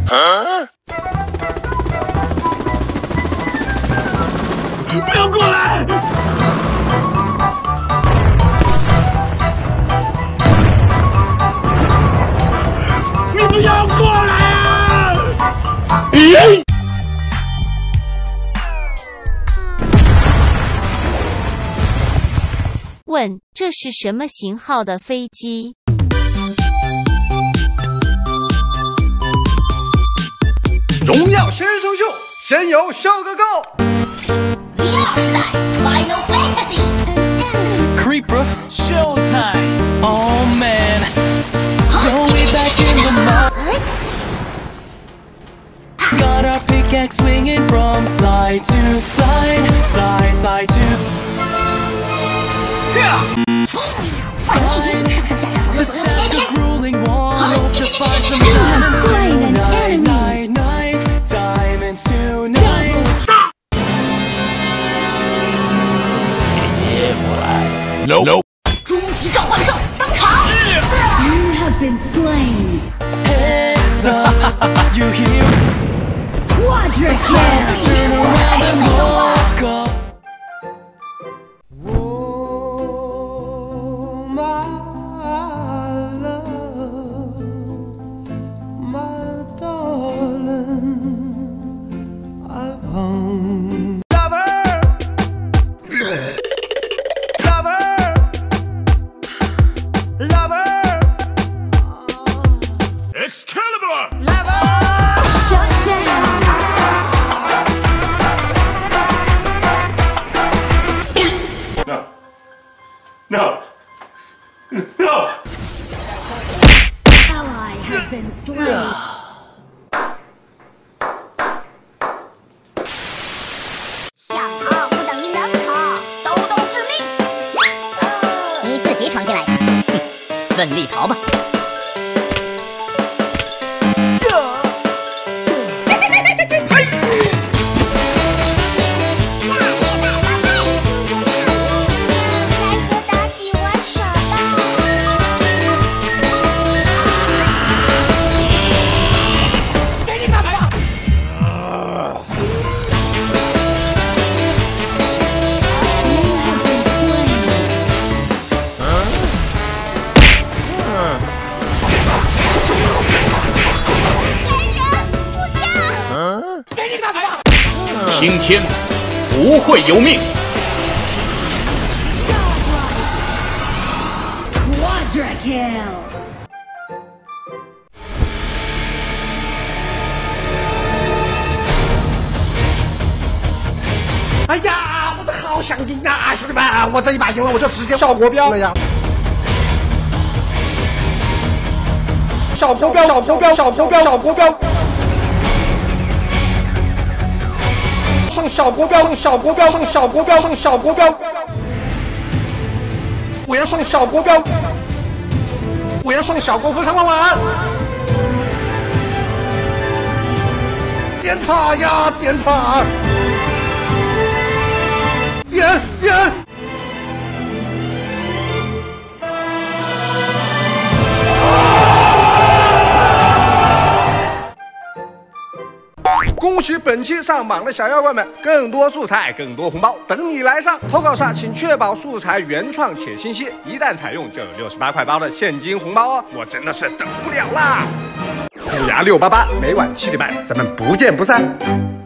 不要过来！你不要过来啊！咦？ 问：这是什么型号的飞机？ 荣耀先生秀，先有秀个够。 VR 时代 Final Fantasy Creeper Showtime Oh man So we back in the mud Got our pickaxe swinging from side to side Side to 上上下下左右 The 左右别 shadow 别 grueling one Hope to find some diamonds tonight Night Diamonds tonight No. 终极召唤兽登场 You have been slain. Heads up You hear Quadra kill. Turn around and look up Oh, my love, my darling, I've hung. Lover, lover, Excalibur! Shut down. No! Ally has been slain. 想逃不等于能逃，兜兜致命。你自己闯进来，奋力逃吧。 听天不会由命。 Quadra kill. 哎呀，我这好想赢啊，兄弟们！我这一把赢了，我就直接效果标了呀！效果标，效果标，效果标，效果标！上效果标，上效果标，上效果标，上效果标！我要上效果标！我要上小国服上玩！点塔呀，点塔！ 点！恭喜本期上榜的小妖怪们，更多素材，更多红包等你来上！投稿时请确保素材原创且清晰，一旦采用就有68块包的现金红包哦！我真的是等不了啦！虎牙688，每晚7点半，咱们不见不散。